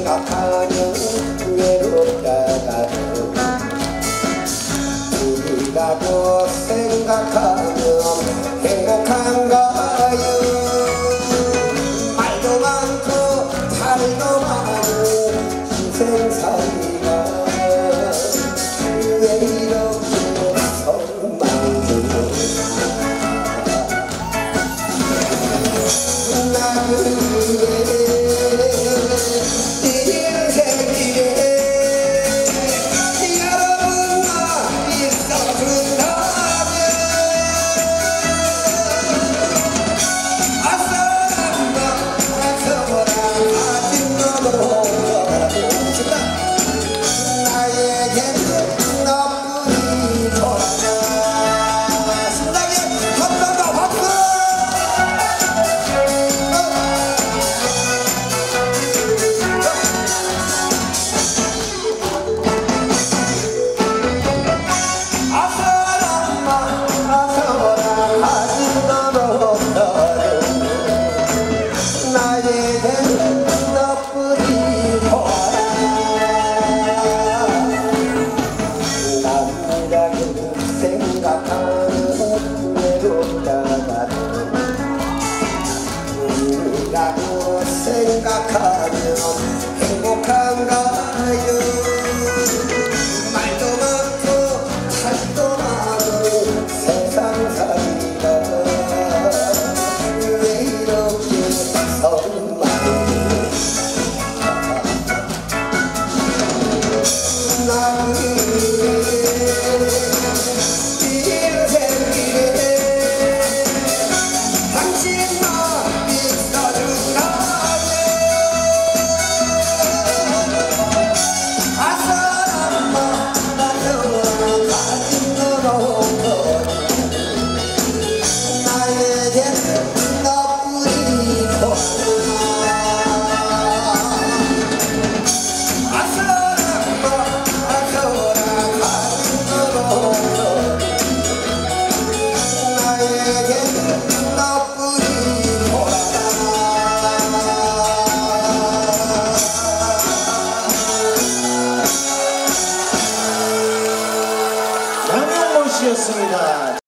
생각하면 외롭다가도 우리라고 생각하면 행복한가요? 말도 많고 탈도 많은 희생살이가 왜 이렇게 엉망진창 나는 왜 인생길에 여러분과 있어준다면 아싸란다 아싸란 아직 너무 나에게는 너뿐이 돌아가 신나게 한번더 박수! 생각하면 행복한가요? 말도 많고 탈도 많은 세상살이가 왜 이렇게 엉망진창 나는 인생길에 당신만 있어준다 양용모 씨였습니다.